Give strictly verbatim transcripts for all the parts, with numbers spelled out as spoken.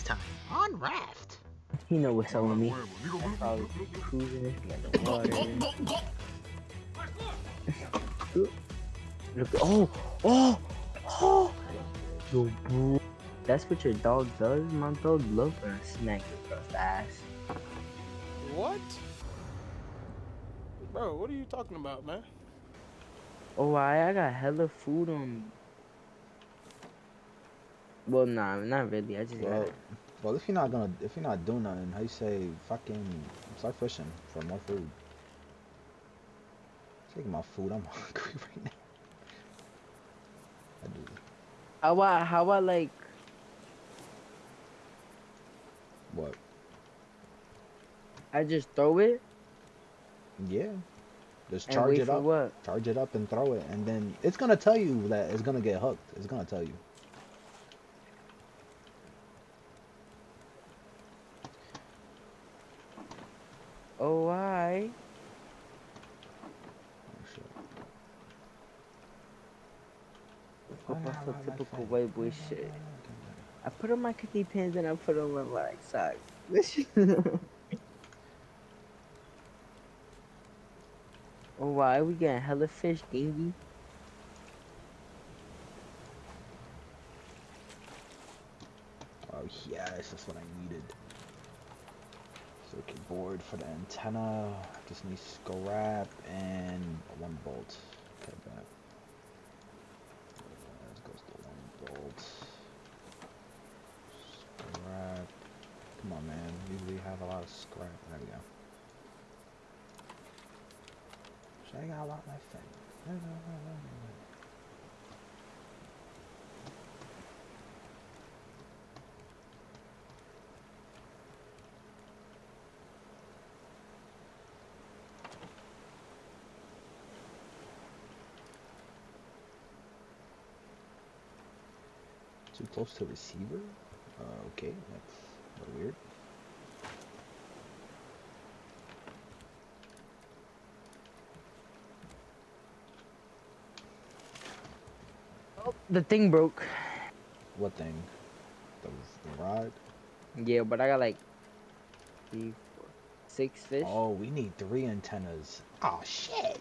time on Raft. You know what's up with me. I'm probably cruising at the water. Look, oh, oh, oh, yo, bro. That's what your dog does? My dog loves when I smack it across the ass. What? Bro, what are you talking about, man? Oh, I, I got hella food on me. Well, nah, not really. I just Well, got. well, if you're not gonna, if you're not doing nothing, how you say, fucking start fishing for more food. Taking my food, I'm hungry right now. I do. How about, how about like? What? I just throw it. Yeah. Just And charge wait it for up. what? Charge it up and throw it, and then it's gonna tell you that it's gonna get hooked. It's gonna tell you. Oh, I. Oh shit. Go off some typical white boy shit. I put on my kidney pins and I put on my like socks. Oh, why we getting hella fish, dingy? Oh yes, that's what I needed. Circuit board for the antenna. Just need scrap and one bolt. Okay, back. Let's go to one bolt. Scrap. Come on, man. Usually have a lot of scrap. There we go. Check out my thing. Too close to receiver? Uh, okay, that's a little weird. Oh, the thing broke. What thing? The, the rod? Yeah, but I got like three, four, six fish. Oh, we need three antennas. Oh, shit!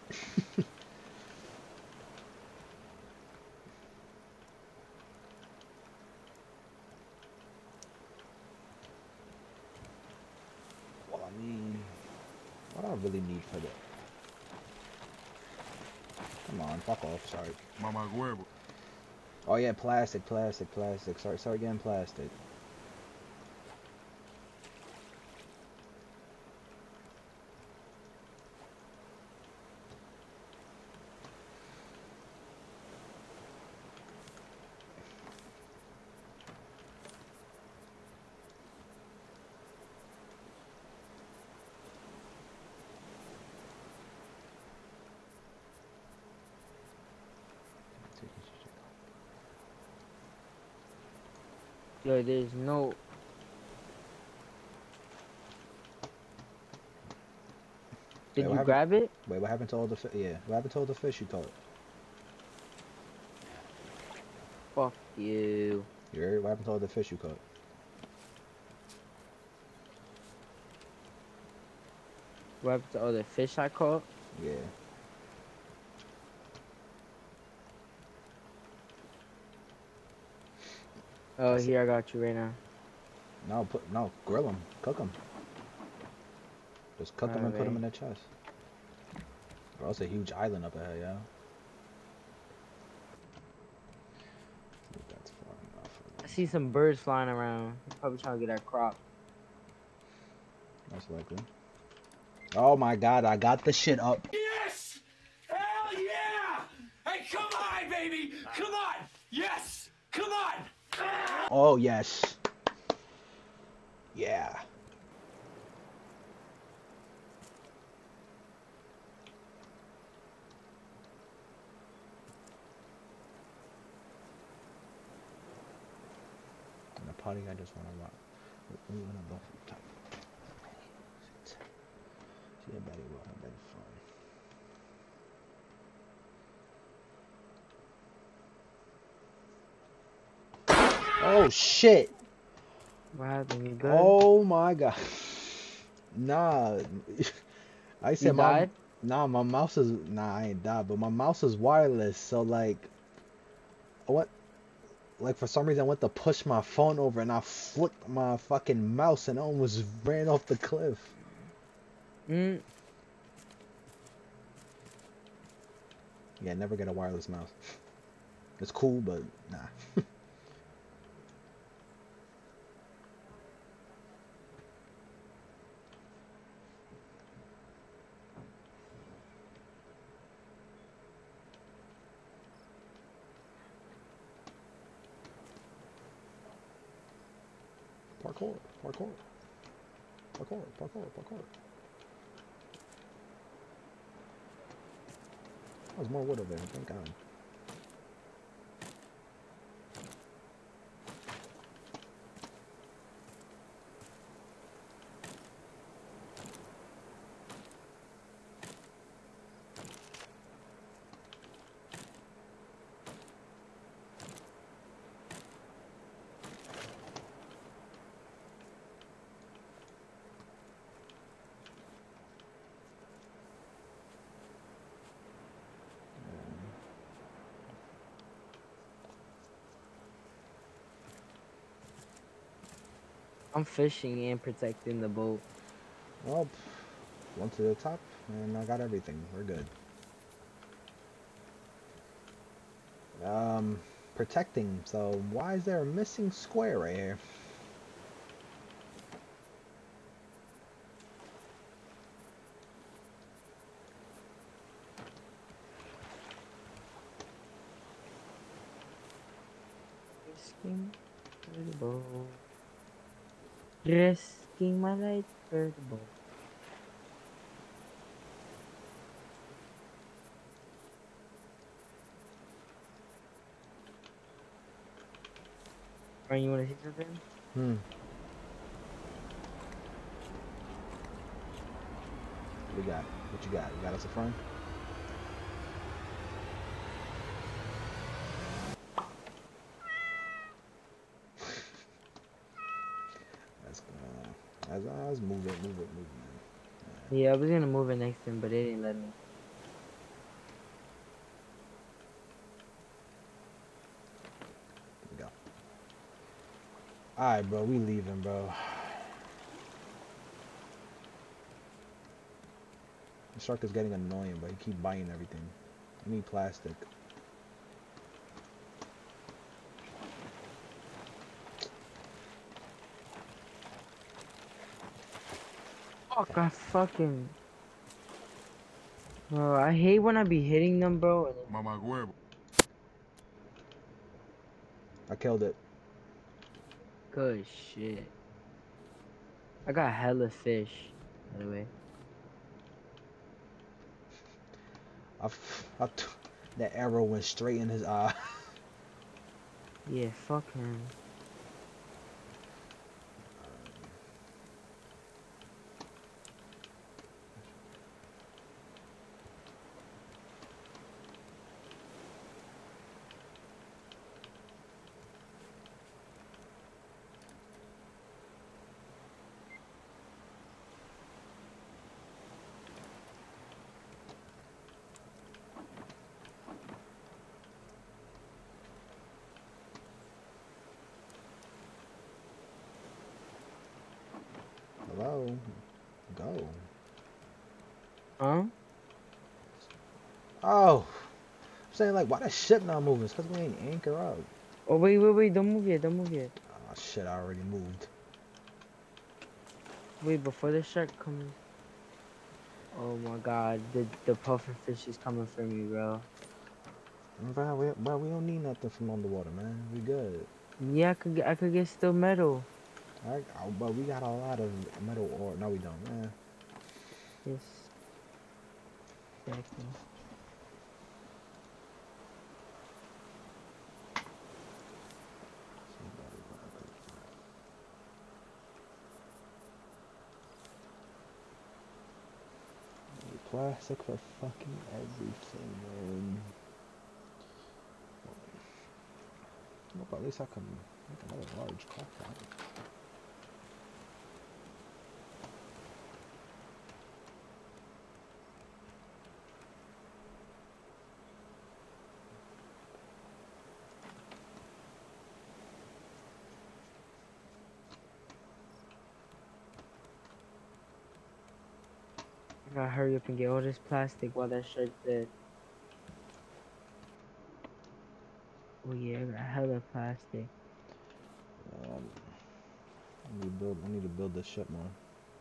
Well, I mean, what do I really need for that? Come on, fuck off, sorry. Mama huevo. Oh yeah, plastic, plastic, plastic. Sorry, sorry again, plastic. Yo, there's no. Did Wait, you what grab it? Wait, what happened to all the fish? Yeah, what happened to all the fish you caught? Fuck you. You heard? What happened to all the fish you caught? What happened to all the fish I caught? Yeah. Oh, That's here, I got you right now. No, put no, grill them, cook them. Just cook them and put them in the chest. Bro, it's a huge island up ahead, yeah. That's far enough. I see some birds flying around. They're probably trying to get our crop. Most likely. Oh my god, I got the shit up. Yes! Hell yeah! Hey, come on, baby! Come on! Yes! Come on! Oh yes. Yeah. In the party, I just want to rock. We want to go from the top. See a better world, a better fun. Oh shit! What happened? You good? Oh my god. Nah. I You said my died? nah, my mouse is nah, I ain't died, but my mouse is wireless, so like what like for some reason I went to push my phone over and I flicked my fucking mouse and I almost ran off the cliff. Mm. Yeah, never get a wireless mouse. It's cool, but nah. Parkour, parkour, parkour, parkour, parkour. There's more wood over there, thank God. I'm fishing and protecting the boat. Well, one to the top, and I got everything. We're good. Um, protecting. So why is there a missing square right here? Risking for the boat. Risking my life for the boat. Ryan, you wanna see something? Hmm. What we got? What you got? You got us a friend? Let's go. Let's, let's move it, move it, move it, man. Yeah, I was gonna move it next to him, but they didn't let me. Here we go. Alright, bro. We leaving, bro. The shark is getting annoying, but he keep biting everything. I need plastic. Fuck, I fucking. Bro, I hate when I be hitting them, bro. And then... Mamá huevo. I killed it. Good shit. I got hella fish, by the way. I, I, that arrow went straight in his eye. Yeah, fuck him. Hello? Go. Huh? Oh! I'm saying, like, why the ship not moving? It's because we ain't anchor up. Oh, wait, wait, wait. Don't move yet. Don't move yet. Oh, shit, I already moved. Wait, before the shark comes. Oh my god. The, the puffer fish is coming for me, bro. Bro we, bro, we don't need nothing from underwater, man. We good. Yeah, I could get, I could get still metal. Alright, oh, but we got a lot of metal ore. No, we don't, man. Yes. Exactly. Plastic for fucking everything, man. Well, at least I can make another large craft pot. Gotta hurry up and get all this plastic while that shit's dead. Oh yeah, I got hella plastic. Um, I need to build. I need to build this ship more.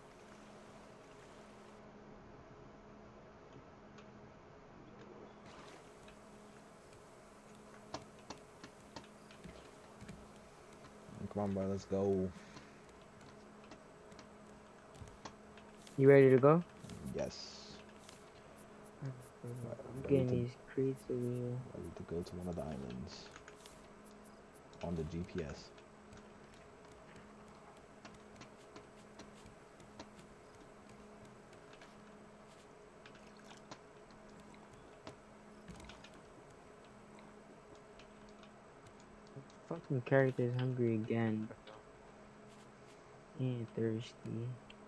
Come on, bro. Let's go. You ready to go? Yes. I'm Ready getting to, these crates over here. ready to go to one of the islands on the G P S. Fucking character's hungry again, bro. And thirsty.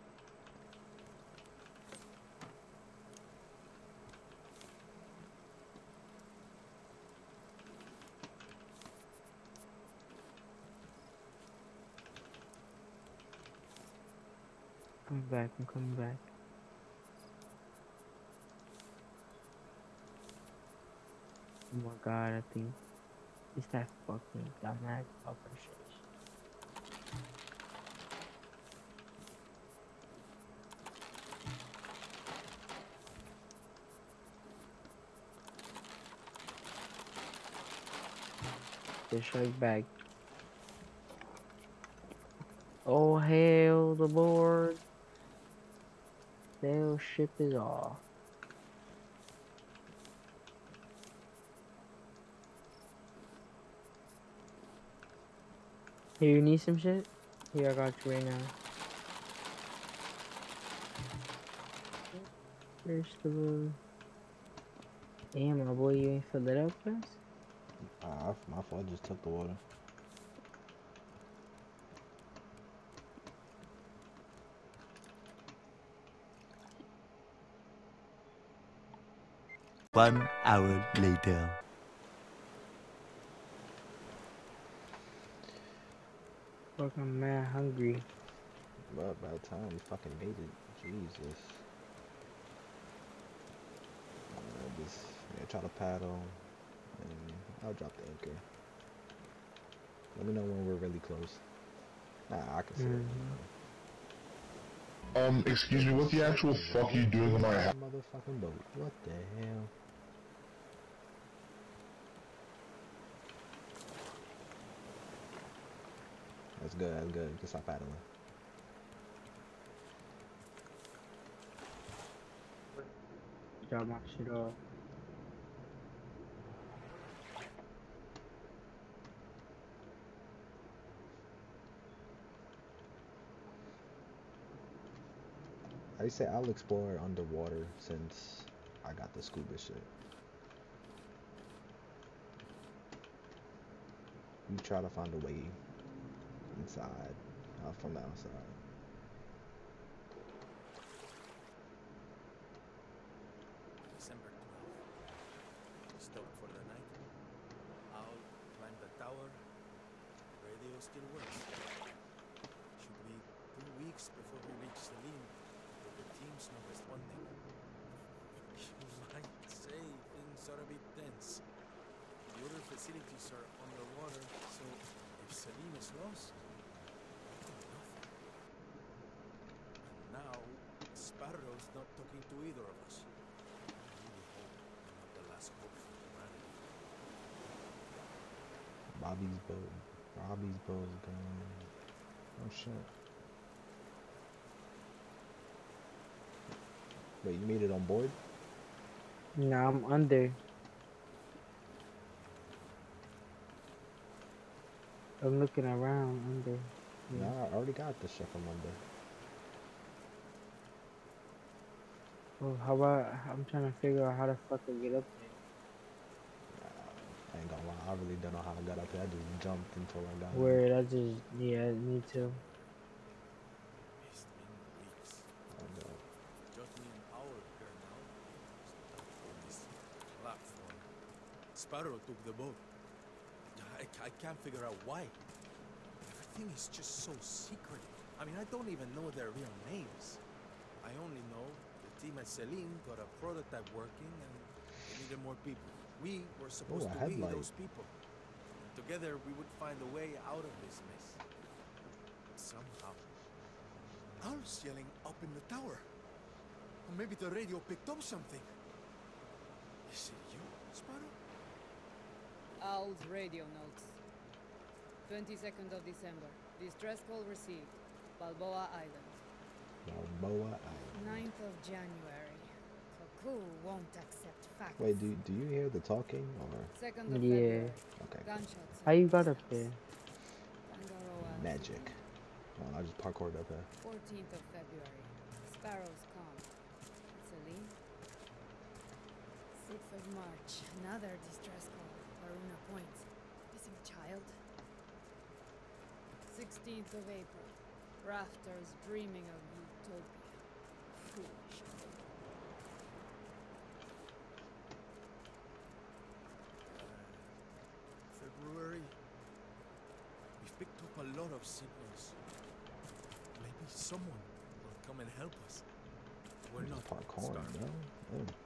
I'm back, I'm coming back. Oh my god, I think it's that fucking dumbass fucker shit. The shark bag. Oh hell, the board. Sail ship is off. Here, you need some shit? Here, I got you right now. Vegetable. Damn, my boy, you ain't fill it up first? Ah, my fault. I just took the water. One hour later. Fuck, I'm mad hungry. But by the time we fucking made it, Jesus. Uh, just yeah, try to paddle, and I'll drop the anchor. Let me know when we're really close. Nah, I can see Mm-hmm. it. Um, excuse me, what the actual fuck are you doing on my house? Motherfucking boat. What the hell? That's good, that's good. You can stop paddling. Drop my shit off. I say I'll explore underwater since I got the scuba shit. You try to find a way inside, not from the outside. December twelfth. Stopped for the night. I'll climb the tower. Radio still works. Should be two weeks before we reach Celine, but the team's not responding. You might say things are a bit tense. The other facilities are underwater, so if Celine is lost, we do nothing. And now, Sparrow's not talking to either of us. I really hope I'm not the last hope for humanity. Bobby's boat. Robbie's boat's gone. Oh shit. Wait, you made it on board? Nah, I'm under. I'm looking around under. Yeah. Nah, I already got the shit from under. Oh, how about I'm trying to figure out how the fuck I get up there. I ain't gonna lie, I really don't know how I got up there. I just jumped until I got Word, I just yeah, me too. It's been weeks. there. Just me and Owl here now. Stuck on this platform. Sparrow took the boat. I, I can't figure out why. Everything is just so secret. I mean, I don't even know their real names. I only know the team at Celine got a prototype working and they needed more people. We were Oh, supposed a to be headlight. those people. And together we would find a way out of this mess. Somehow. Owl's yelling up in the tower. Or maybe the radio picked up something. Is it you, Sparrow? Owl's radio notes. twenty-second of December. Distress call received. Balboa Island. Balboa Island. ninth of January. Cuckoo won't accept facts. Wait, do do you hear the talking or? second of Yeah. February. Okay. Gunshots. How you got up there? Tangaroa. Magic. Oh, I just parkoured up here. fourteenth of February. Sparrow's calm. Celine. sixth of March. Another distress call. Varuna Point. Missing child. sixteenth of April. Rafters dreaming of utopia. Foolish. February. We've picked up a lot of signals. Maybe someone will come and help us. We're I'm not just parkouring, starving bro. Oh. yet.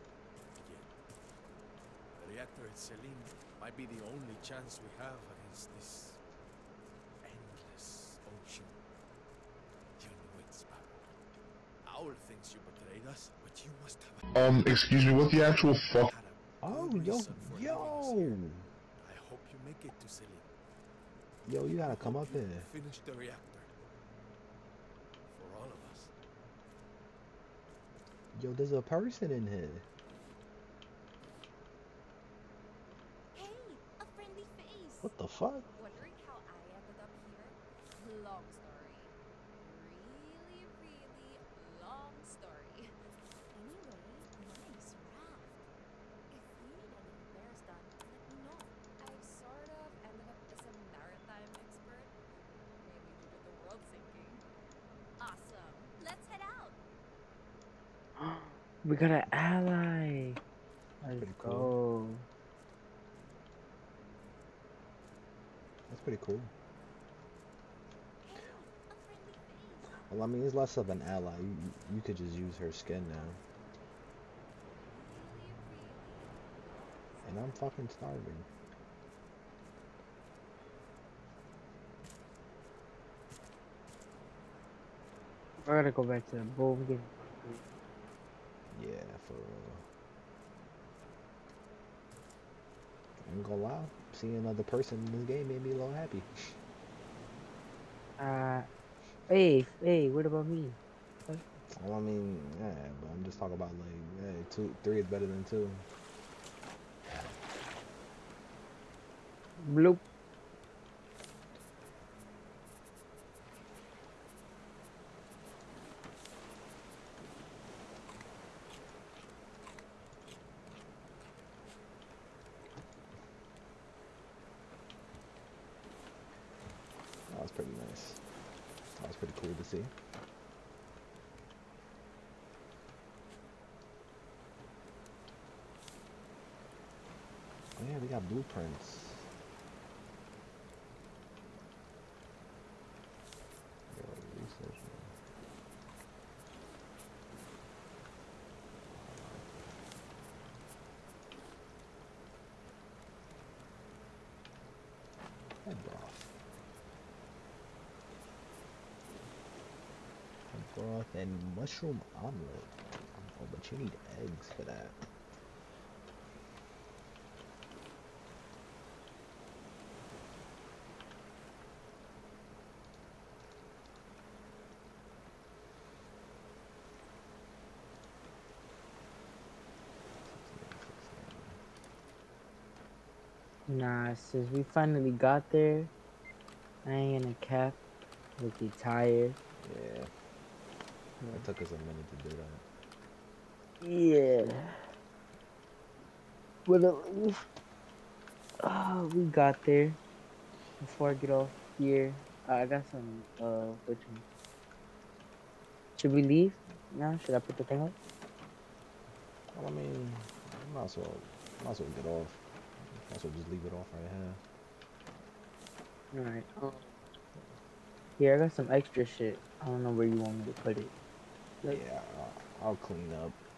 The reactor at Celine might be the only chance we have against this endless ocean. You knew it, Sparrow. Owl thinks you betrayed us, but you must have Um, excuse me, what the actual fuck? had a Oh, good yo, reason for leaving us yo, here. I hope you make it to Celine. yo, you gotta come up You here. Finish the reactor. For all of us. Yo, there's a person in here. Hey, a friendly face. What the fuck? Wondering how I ended up here? Long story. Really, really long story. Anyway, nice raft. If you need any repairs done, let me know. I sort of ended up as a maritime expert. Maybe due to the world sinking. Awesome. Let's head out. We got an ally. Let's Pretty go. cool. That's pretty cool. Hey, a friendly face. Well, I mean, it's less of an ally. You, you you could just use her skin now. Really, really. And I'm fucking starving. I gotta go back to the boat. Get Yeah, for real. I ain't gonna lie. Seeing another person in this game made me a little happy. Uh, hey, hey, what about me? Well, I mean, yeah, but I'm just talking about like, hey, two, three is better than two. Bloop. That was pretty nice. That was pretty cool to see. Oh yeah, we got blueprints. Yo, research, man. Head broth. Head broth and mushroom omelet. Oh, but you need eggs for that. Nah, since we finally got there, I ain't gonna cap with the tired. Yeah. It took us a minute to do that. Yeah. But at least, oh, we got there. Before I get off here, uh, I got some, uh, which one? Should we leave now? Should I put the thing up? Well, I mean, might as well, might as well get off. Might as well just leave it off right here. Alright. Um, here, I got some extra shit. I don't know where you want me to put it. Like, Yeah, I'll, I'll clean up.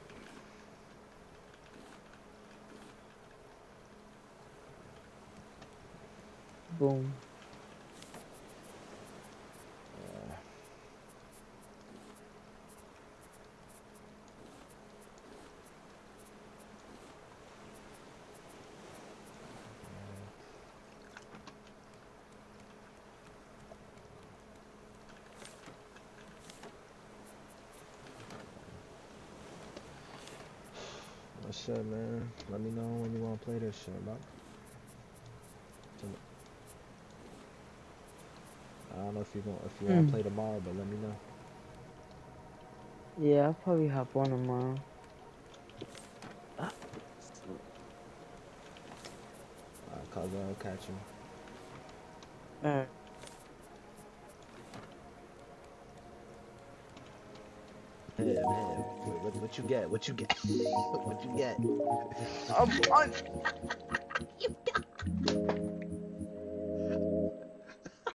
Boom. Uh, What's up, man? Let me know when you want to play this shit, bro. I don't know if you going if you want Mm. to play tomorrow, but let me know. Yeah, I'll probably hop on tomorrow. Alright, cause I'll catch you. Alright. Yeah, man. What, what, what you get? What you get? What you get? I'm on.